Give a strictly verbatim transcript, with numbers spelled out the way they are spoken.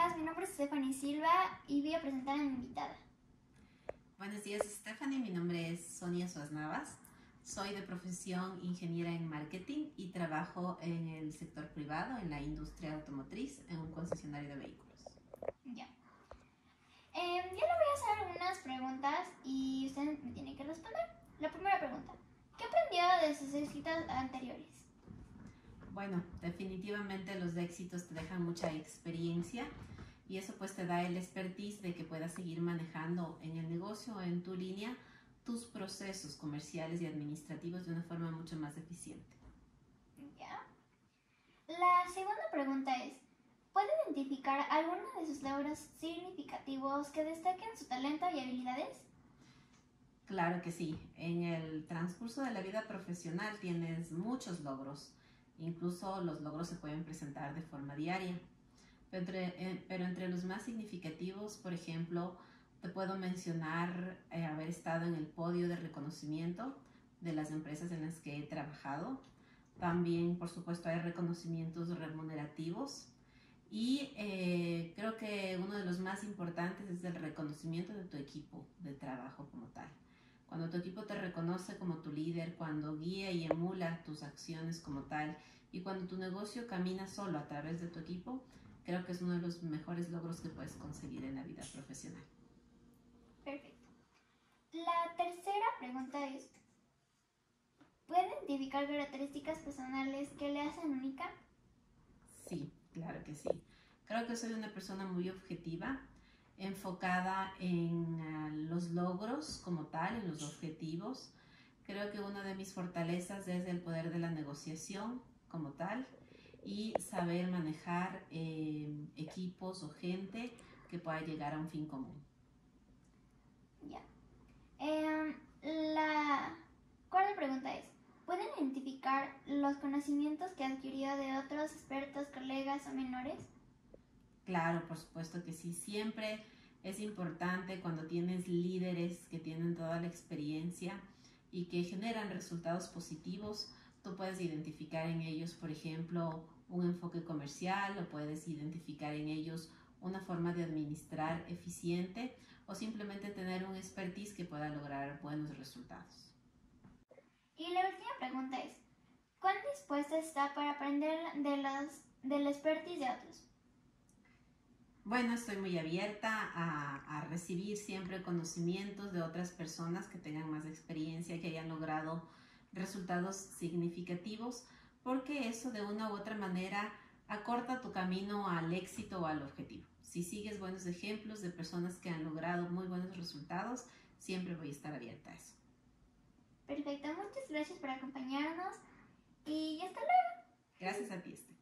días, mi nombre es Stephanie Silva y voy a presentar a mi invitada. Buenos días, Stephanie. Mi nombre es Sonia Suaz Navas. Soy de profesión ingeniera en marketing y trabajo en el sector privado, en la industria automotriz, en un concesionario de vehículos. Ya. Eh, yo le voy a hacer algunas preguntas y usted me tiene que responder. La primera pregunta: ¿qué aprendió de sus éxitos anteriores? Bueno, definitivamente los éxitos te dejan mucha experiencia y eso pues te da el expertise de que puedas seguir manejando en el negocio o en tu línea tus procesos comerciales y administrativos de una forma mucho más eficiente. Ya. La segunda pregunta es: ¿puede identificar alguno de sus logros significativos que destaquen su talento y habilidades? Claro que sí. En el transcurso de la vida profesional tienes muchos logros. Incluso los logros se pueden presentar de forma diaria. Pero entre, eh, pero entre los más significativos, por ejemplo, te puedo mencionar eh, haber estado en el podio de reconocimiento de las empresas en las que he trabajado. También, por supuesto, hay reconocimientos remunerativos. Y eh, creo que uno de los más importantes es el reconocimiento de tu equipo de trabajo como tal. Cuando tu equipo te reconoce como tu líder, cuando guía y emula tus acciones como tal, y cuando tu negocio camina solo a través de tu equipo, creo que es uno de los mejores logros que puedes conseguir en la vida profesional. Perfecto. La tercera pregunta es: ¿puede identificar características personales que le hacen única? Sí, claro que sí. Creo que soy una persona muy objetiva, enfocada en uh, los logros como tal, en los objetivos. Creo que una de mis fortalezas es el poder de la negociación como tal y saber manejar eh, equipos o gente que pueda llegar a un fin común. Ya. Eh, la cuarta pregunta es: ¿pueden identificar los conocimientos que adquirió de otros expertos, colegas o menores? Claro, por supuesto que sí. Siempre es importante cuando tienes líderes que tienen toda la experiencia y que generan resultados positivos. Tú puedes identificar en ellos, por ejemplo, un enfoque comercial o puedes identificar en ellos una forma de administrar eficiente o simplemente tener un expertise que pueda lograr buenos resultados. Y la última pregunta es: ¿cuán dispuesta está para aprender de los, del expertise de otros? Bueno, estoy muy abierta a, a recibir siempre conocimientos de otras personas que tengan más experiencia, que hayan logrado resultados significativos, porque eso de una u otra manera acorta tu camino al éxito o al objetivo. Si sigues buenos ejemplos de personas que han logrado muy buenos resultados, siempre voy a estar abierta a eso. Perfecto, muchas gracias por acompañarnos y hasta luego. Gracias a ti, Esther.